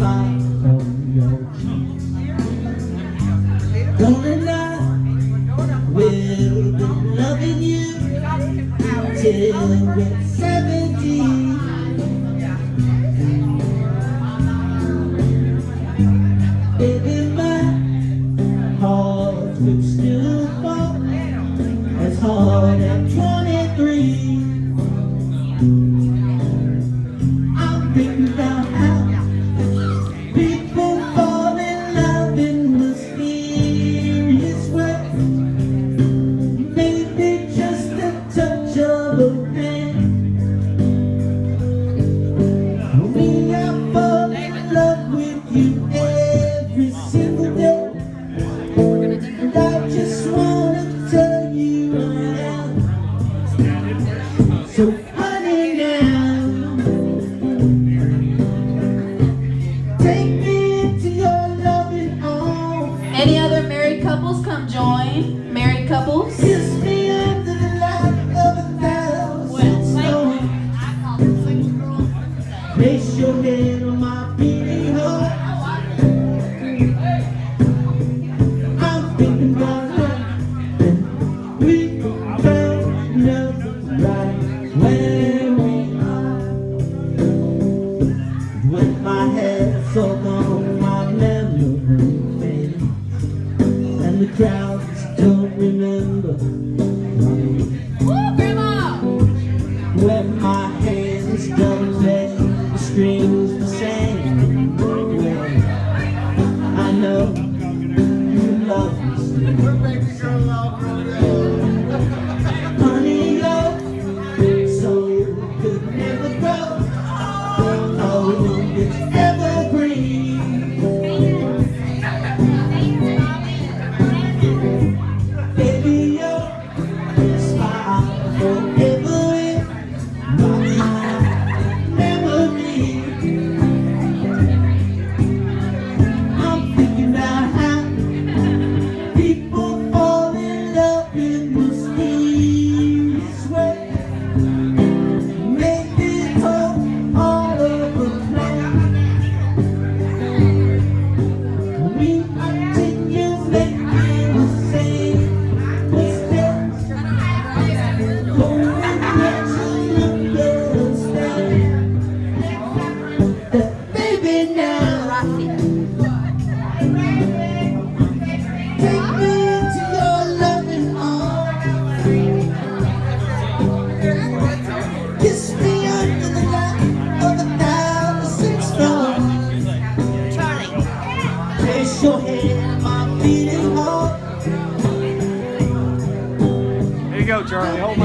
smile on your cheek. Gonna lie, we'll be loving you till we're 70. Baby, my heart would still fall as hard at 23. I'm thinking about how people fall in love in mysterious ways. Maybe just a touch of a hand. Me, I fall in love with you every single day. And I just wanna tell you now. So honey now, take me into your loving arms. Any other married couples come join? Married couples? Kiss me under the light of 1,000 stars. Place your head on my beating heart. I'm thinking about love, and we found love right where we are. When my head's all gone, my memory fades, and the crowds don't remember. Woo, Grandma! When my hands don't play, the strings the same way. I know you love me still. Honey, love so could never grow. Oh, it's evergreen. Baby, your smile forever in my memory. I'm thinking about how people fall in love in mysterious ways. Maybe talk all over plan. We continue making the same mistakes. Hoping that you understand that, baby, now take me into your loving arms. Kiss me under the light of 1,000 stars. Place your head on my beating heart. There you go, Charlie. Hold on.